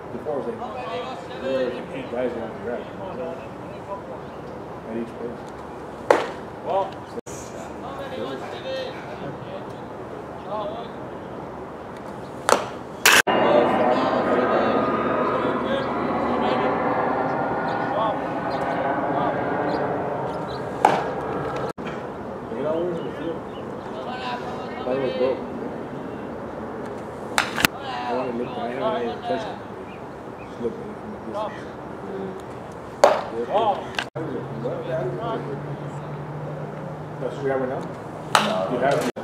Before it was like, there was like 8 guys around the track. At each place. Well. That was broke. I want to look, I haven't even touched it. Just look at it from the distance. That's what we have right now? You have